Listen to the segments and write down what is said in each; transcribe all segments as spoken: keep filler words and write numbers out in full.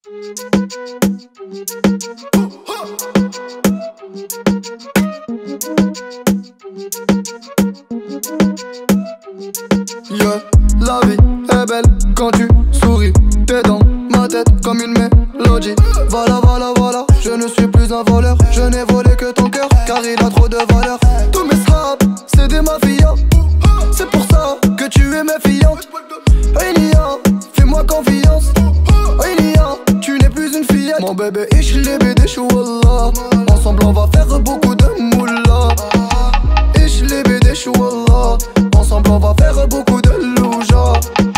Yeah, la vie est belle quand tu souris. T'es dans ma tête comme une mélodie. Voilà, voilà, voilà, je ne suis plus un voleur. Je n'ai volé que ton cœur, car il a trop de valeur. Tous mes straps, c'est des mafias. C'est pour ça que tu es méfiante. Hey Nia, fais-moi confiance. Hey Nia, tu n'es plus une fillette. Mon bébé, ich liebe dich, wallah. Ensemble on va faire beaucoup de moula. Ich liebe dich, wallah. Ensemble on va faire beaucoup de louja.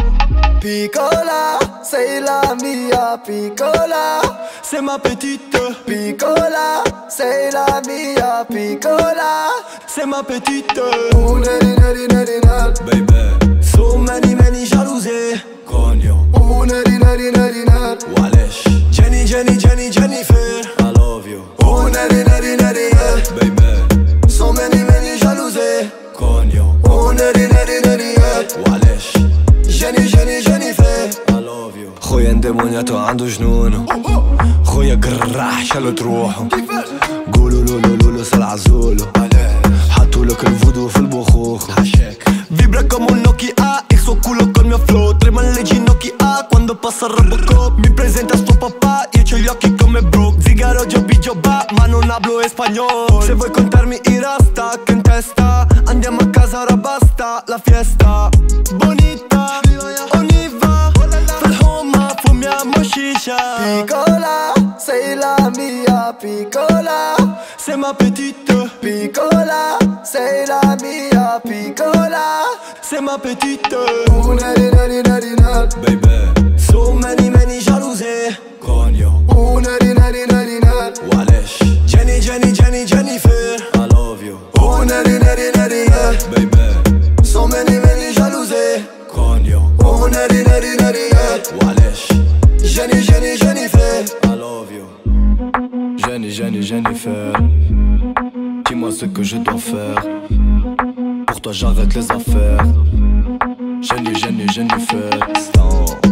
Piccola, c'est la mia, piccola. C'est ma petite. Piccola, c'est la mia, piccola. C'est ma petite. Oh neri neri neri neri. Baby, so many many jalousies. Cogno. Oh neri neri neri neri. Walesh. Jenny Jenny Jenny Jennifer, I love you. Oh neri neri neri neri. Baby, So many many jalousies. cogno. Oh neri neri neri neri. Walesh. Jenny Jenny Jennifer. I love you. خويا اندمونياتو عنده جنون. خويا قراح شالو تروحو. قولوا لولو لولو سالعزولو. حطولك الفودو في البخوخ. Vibra como un Nokia, il suo culo col mio flow. Tremano le ginocchia quando passa il Robocop. Mi presenta sto papà, io c'ho gli occhi come Broke. Zigaro, Joby, Joba, ma non hablo espagnol. Se vuoi contarmi i rasta che in testa, andiamo a casa, ora basta la fiesta. Bonita, Oniva, Falhoma, fumiamo shisha. Piccola, sei la mia, piccola. C'est ma petite. Piccola, sei la mia, piccola. C'est ma petite. Oh neri neri neri neri. Baby, so many many jalousies. Cogno. Oh neri neri neri neri. Walesh. Jenny Jenny Jenny Jennifer, I love you. Oh neri neri neri neri. Baby, So many many jalousies. cogno. Oh neri neri neri neri. Walesh. Jenny Jenny Jennifer. I love you. Jenny Jenny Jennifer, dis-moi ce que je dois faire. Pour toi j'arrête les affaires. Jenny Jenny Jennifer, Stan.